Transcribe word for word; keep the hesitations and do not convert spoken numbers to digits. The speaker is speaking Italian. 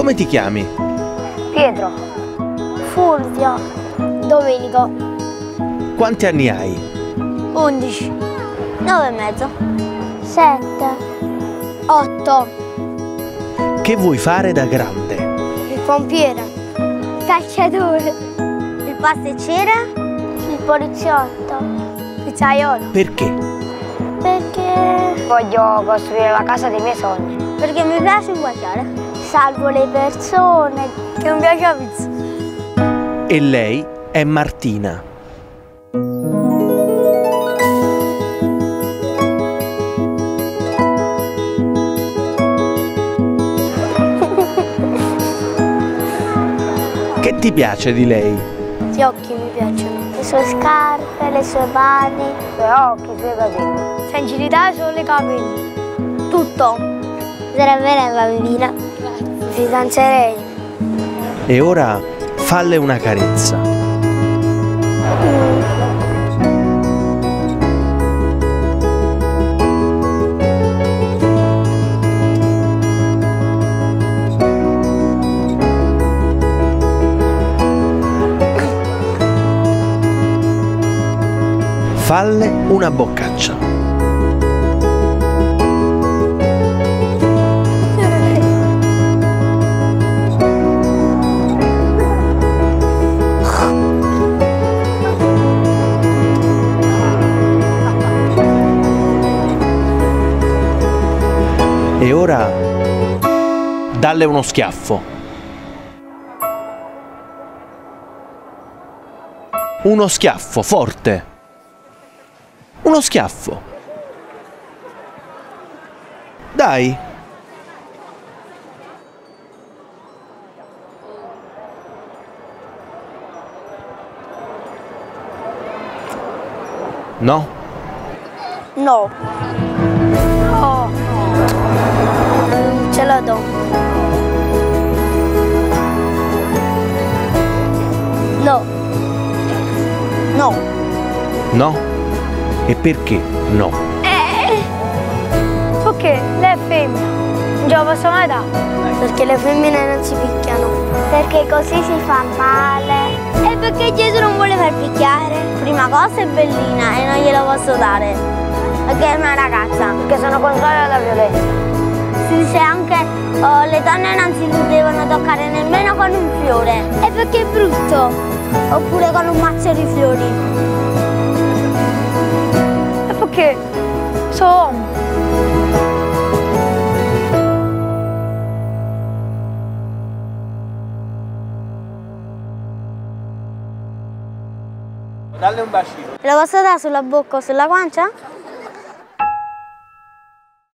Come ti chiami? Pietro. Fulvio. Domenico. Quanti anni hai? Undici. Nove e mezzo. Sette. Otto. Che vuoi fare da grande? Il pompiere. Il calciatore. Il pasticcere. Il poliziotto. Il pizzaiolo. Perché? Perché... Voglio costruire la casa dei miei sogni. Perché mi piace guardare. Salvo le persone. Che non piace la pizza. E lei è Martina. Che ti piace di lei? Gli occhi mi piacciono. Le sue scarpe, le sue mani. I suoi occhi, i suoi capelli. Sincerità solo i capelli. Tutto. Sarebbe una bambina. Grazie. Mi fidanzerei. E ora falle una carezza. Mm. Falle una boccaccia. E ora dalle uno schiaffo. Uno schiaffo forte. Uno schiaffo. Dai. No? No. No. Non ce la do. No. No. No? E perché no? Eh. Perché lei è femmina. Non ce la posso mai dare. Perché le femmine non si picchiano. Perché così si fa male. E perché Gesù non vuole far picchiare. Prima cosa è bellina e non glielo posso dare. Perché è una ragazza. Perché sono contraria alla violenza. Si dice anche oh, le donne non si devono toccare nemmeno con un fiore. E perché è brutto. Oppure con un mazzo di fiori. E perché sono uomo. Dalle un bacino. Te lo posso dare sulla bocca o sulla guancia?